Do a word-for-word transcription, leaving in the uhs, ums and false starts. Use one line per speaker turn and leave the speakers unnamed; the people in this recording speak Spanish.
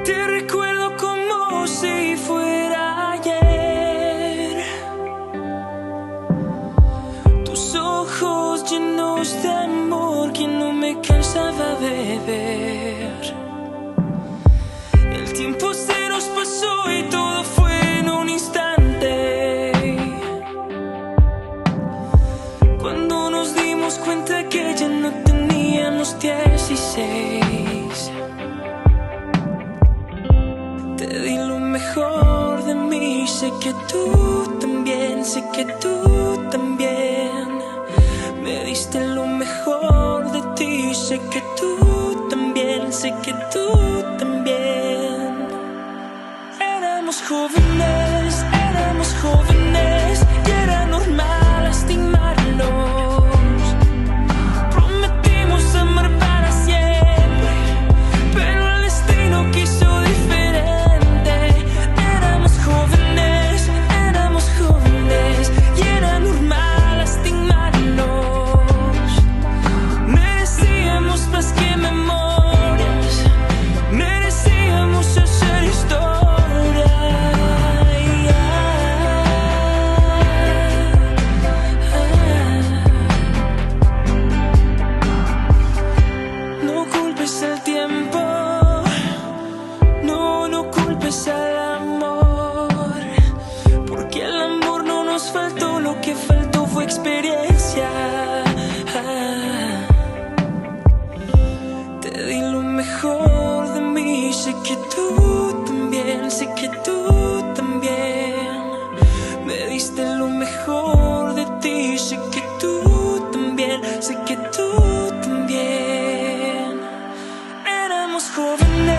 Te recuerdo como si fuera ayer. Tus ojos llenos de amor que no me cansaba de ver. El tiempo se nos pasó y todo fue en un instante. Cuando nos dimos cuenta que ya no teníamos dieciséis. Te di lo mejor de mí, sé que tú también, sé que tú también. Me diste lo mejor de ti, sé que tú también, sé que tú también. Éramos jóvenes, éramos jóvenes y era normal lastimarnos. Prometimos amar para siempre, pero el destino quiso diferente. Éramos jóvenes, éramos jóvenes y era normal lastimarnos. Merecíamos más que memorias, merecíamos hacer historia. No culpes el tiempo, no, no culpes al amor, porque el amor no nos faltó, lo que faltó fue experiencia. Te di lo mejor de mí, sé que tú también, sé que tú también. Me diste lo mejor de ti, sé que tú también, sé que tú también. Éramos jóvenes.